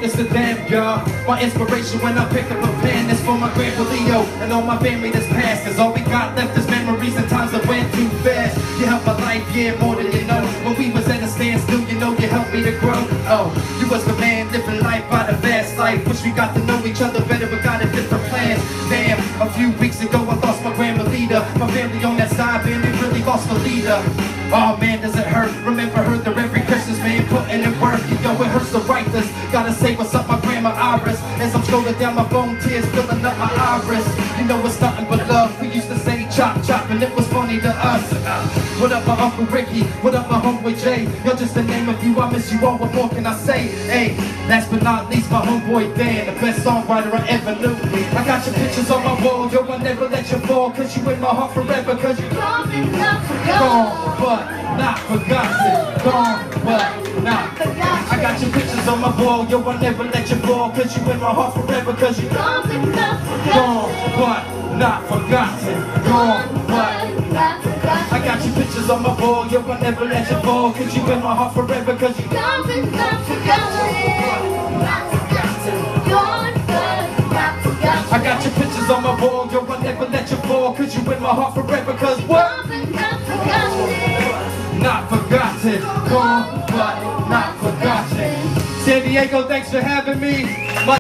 it's the damn, y'all. My inspiration when I pick up a pen is for my grandpa Leo and all my family that's passed. Cause all we got left is memories and times that went too fast. You helped my life, yeah, more than you know. When we was at a standstill, you know you helped me to grow. Oh, you was the man living life by the fast life. Wish we got to know each other better, but got a different plans. Damn, a few weeks ago I lost my grandma leader. My family on that side, man, they really lost the leader. Oh man, does it hurt? Remember her there every Christmas, man, putting in work. Yo, it hurts to write this. Gotta say what's up, my grandma Iris. As I'm scrolling down my phone, tears filling up my iris. You know it's nothing but love. We used to say chop chop, and it was funny to us. What up, my Uncle Ricky? What up, my homeboy Jay? You're just the name of you. I miss you all. What more can I say? Hey, last but not least, my homeboy Dan, the best songwriter I ever knew. I got your pictures on my wall. Yo, I'll never let you fall. Cause you in my heart forever. Cause you're gone, but not forgotten. Gone, but not forgotten. I got your pictures on my wall. Yo, I'll never let you fall. Cause you in my heart forever. Cause you're gone, but not forgotten. Gone, but not forgotten. I got your pictures on my wall. Yo, I'll never let you fall. Cause you in my heart forever. Cause you're gone, but not forgotten. I got your pictures on my wall. Yo, I'll never let you fall. Cause you in my heart forever. Cause what? Not forgotten. Gone, but not forgotten. San Diego, thanks for having me.